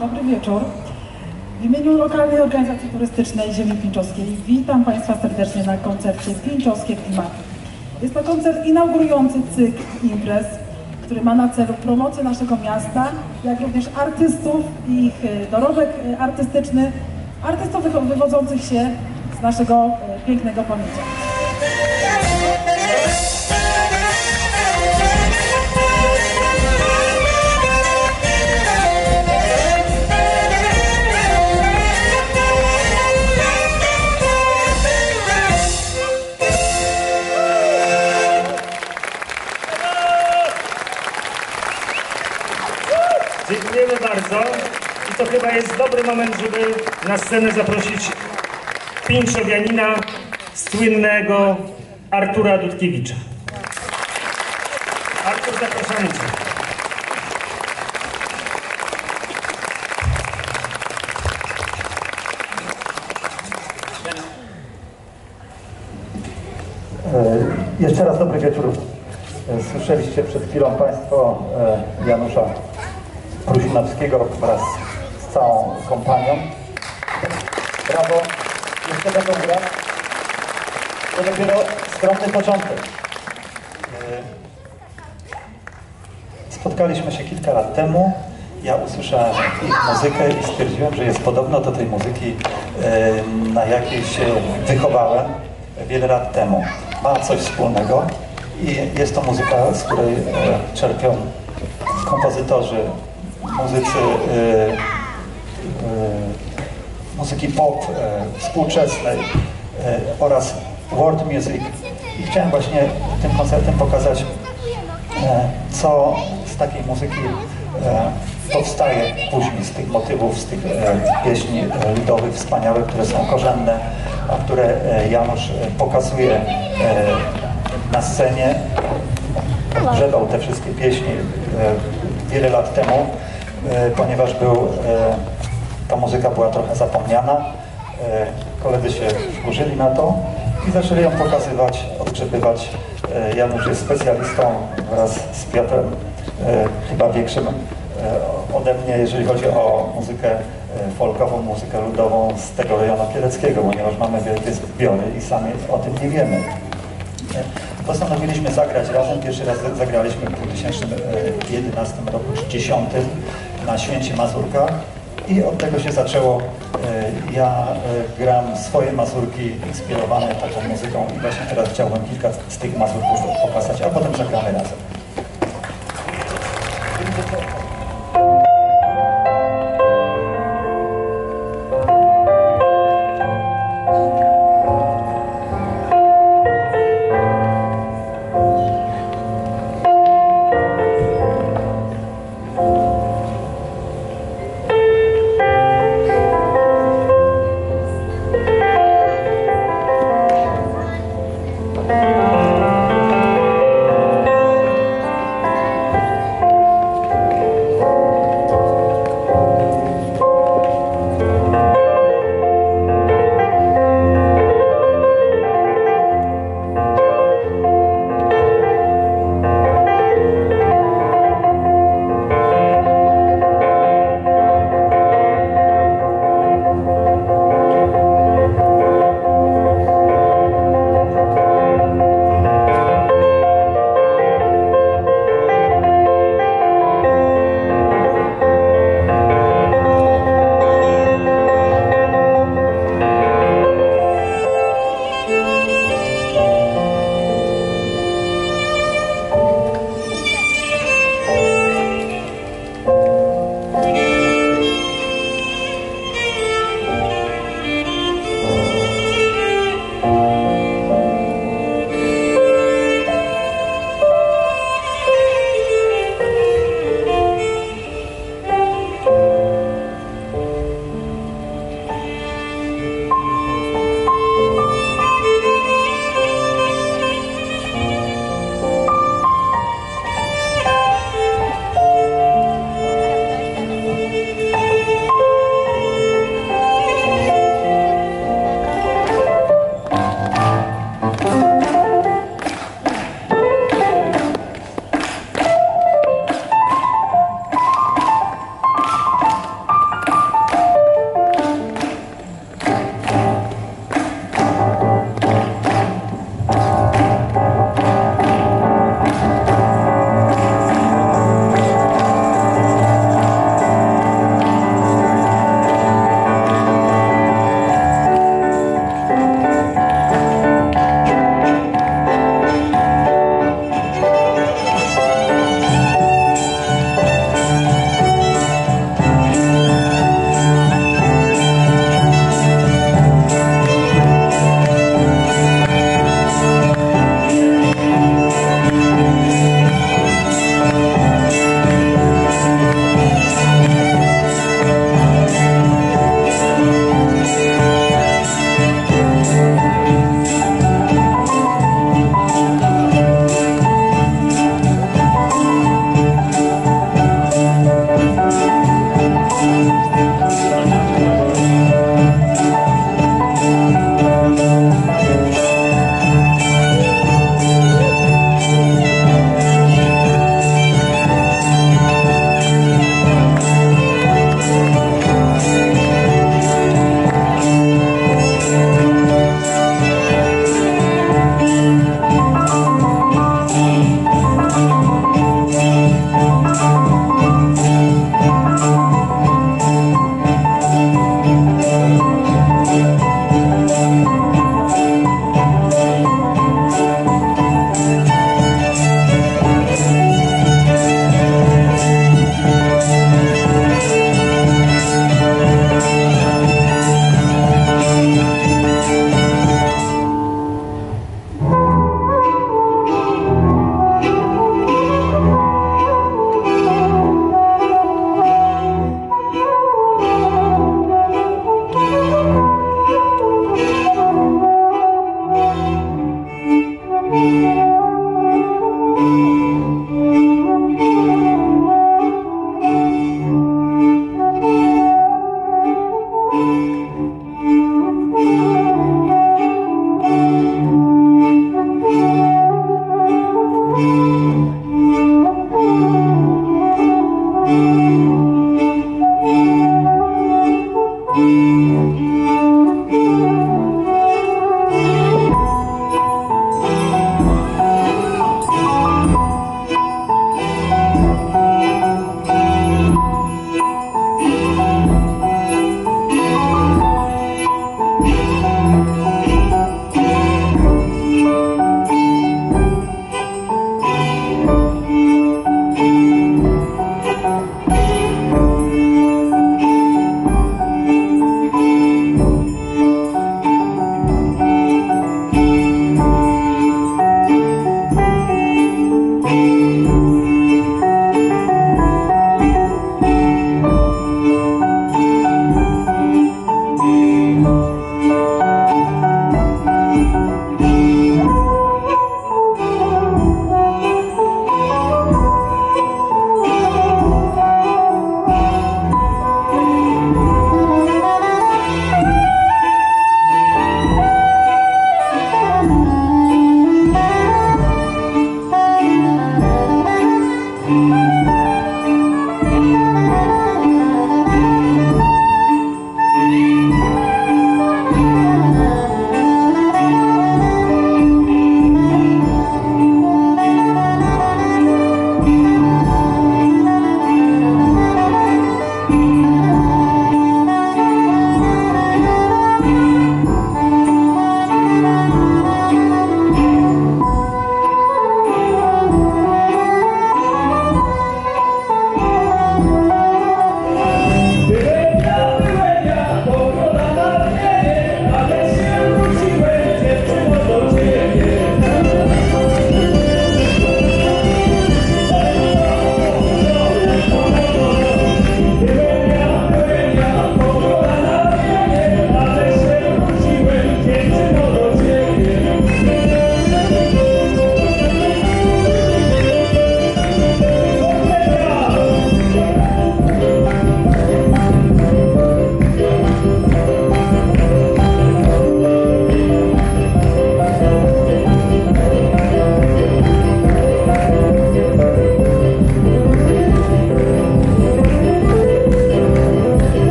Dobry wieczór. W imieniu lokalnej organizacji turystycznej Ziemi Pińczowskiej witam Państwa serdecznie na koncercie Pińczowskie Klimaty. Jest to koncert inaugurujący cykl imprez, który ma na celu promocję naszego miasta, jak również artystów i ich dorobek artystyczny, artystów wywodzących się z naszego pięknego Pomiecia. Dziękujemy bardzo i to chyba jest dobry moment, żeby na scenę zaprosić pińczowianina, słynnego Artura Dudkiewicza. Artur, zapraszamy Cię. Jeszcze raz dobry wieczór. Słyszeliście przed chwilą Państwo Janusza Prusinowskiego wraz z całą kompanią. Brawo, jeszcze będą grać. To dopiero skromny początek. Spotkaliśmy się kilka lat temu. Ja usłyszałem ich muzykę i stwierdziłem, że jest podobno do tej muzyki, na jakiej się wychowałem wiele lat temu. Ma coś wspólnego i jest to muzyka, z której czerpią kompozytorzy, muzycy muzyki pop współczesnej oraz world music. I chciałem właśnie tym koncertem pokazać, co z takiej muzyki powstaje później, z tych motywów, z tych pieśni ludowych wspaniałych, które są korzenne, a które Janusz pokazuje na scenie. Grzebał te wszystkie pieśni wiele lat temu, ponieważ ta muzyka była trochę zapomniana. Koledzy się wkurzyli na to i zaczęli ją pokazywać, odgrzebywać. Janusz jest specjalistą wraz z Piotrem, chyba większym ode mnie, jeżeli chodzi o muzykę folkową, muzykę ludową z tego rejonu kieleckiego, ponieważ mamy wielkie zbiory i sami o tym nie wiemy. Postanowiliśmy zagrać razem. Pierwszy raz zagraliśmy w 2011 roku, czy 2010 na Święcie Mazurka i od tego się zaczęło. Ja gram swoje mazurki inspirowane taką muzyką i właśnie teraz chciałbym kilka z tych mazurków pokazać, a potem zagramy razem.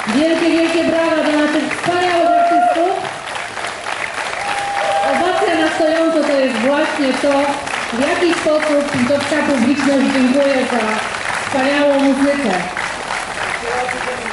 Wielkie, wielkie brawa dla naszych wspaniałych artystów. Owacja na stojąco to jest właśnie to, w jaki sposób pińczowska publiczność dziękuję za wspaniałą muzykę.